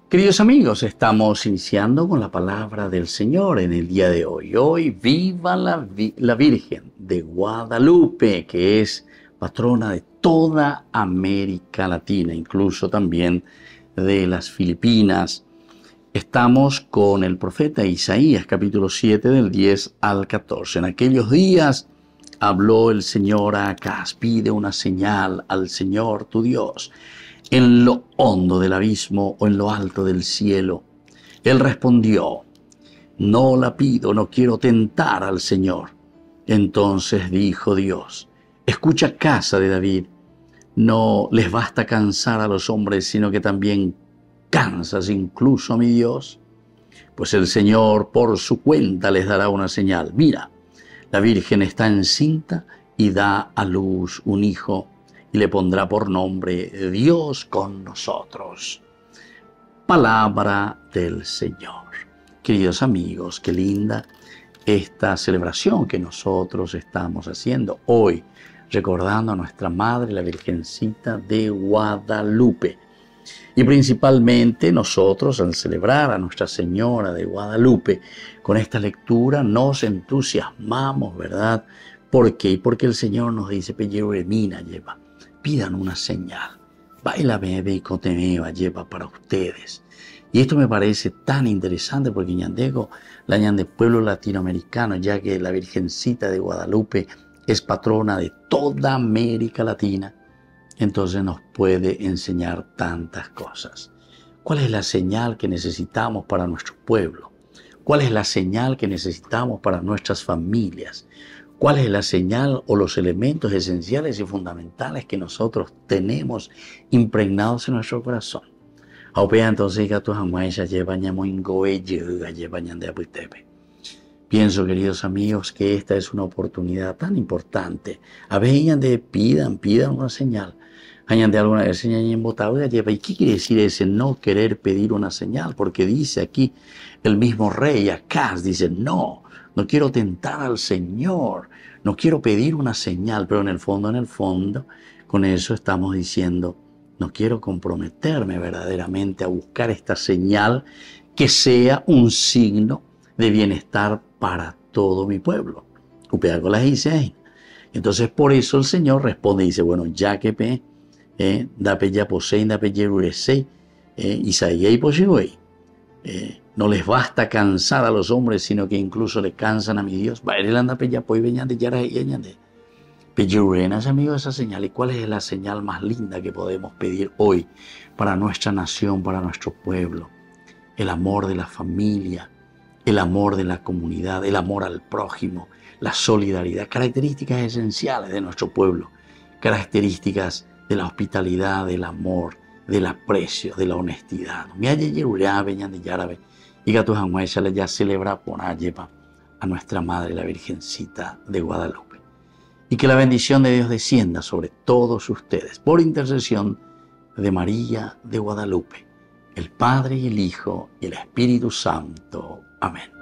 Queridos amigos, estamos iniciando con la palabra del Señor en el día de hoy. Hoy viva la Virgen de Guadalupe, que es patrona de toda América Latina, incluso también de las Filipinas. Estamos con el profeta Isaías, capítulo 7, del 10 al 14. En aquellos días habló el Señor a Acaz: pide una señal al Señor tu Dios, en lo hondo del abismo o en lo alto del cielo. Él respondió: no la pido, no quiero tentar al Señor. Entonces dijo Dios: escucha, casa de David, no les basta cansar a los hombres, sino que también cansas incluso a mi Dios. Pues el Señor por su cuenta les dará una señal. Mira, la Virgen está encinta y da a luz un hijo, y le pondrá por nombre Dios con nosotros. Palabra del Señor. Queridos amigos, qué linda esta celebración que nosotros estamos haciendo hoy, recordando a nuestra Madre, la Virgencita de Guadalupe. Y principalmente nosotros, al celebrar a Nuestra Señora de Guadalupe, con esta lectura nos entusiasmamos, ¿verdad? ¿Por qué? Porque el Señor nos dice: Pelleremina lleva, pidan una señal. Baila bebé y cotemeva lleva para ustedes. Y esto me parece tan interesante porque ñandego, la ñande pueblo latinoamericano, ya que la Virgencita de Guadalupe es patrona de toda América Latina, entonces nos puede enseñar tantas cosas. ¿Cuál es la señal que necesitamos para nuestro pueblo? ¿Cuál es la señal que necesitamos para nuestras familias? ¿Cuál es la señal o los elementos esenciales y fundamentales que nosotros tenemos impregnados en nuestro corazón? Pienso, queridos amigos, que esta es una oportunidad tan importante. A veces pidan una señal. ¿Y qué quiere decir ese no querer pedir una señal? Porque dice aquí el mismo rey Acaz, dice: no quiero tentar al Señor, no quiero pedir una señal, pero en el fondo, con eso estamos diciendo: no quiero comprometerme verdaderamente a buscar esta señal que sea un signo de bienestar para todo mi pueblo. Entonces por eso el Señor responde y dice: bueno, ya que no les basta cansar a los hombres, sino que incluso le cansan a mi Dios. Amigos, esa señal. ¿Y cuál es la señal más linda que podemos pedir hoy para nuestra nación, para nuestro pueblo? El amor de la familia, el amor de la comunidad, el amor al prójimo, la solidaridad, características esenciales de nuestro pueblo, características de la hospitalidad, del amor, del aprecio, de la honestidad. Y ya celebra por a nuestra Madre, la Virgencita de Guadalupe. Y que la bendición de Dios descienda sobre todos ustedes por intercesión de María de Guadalupe, el Padre y el Hijo y el Espíritu Santo. Amén.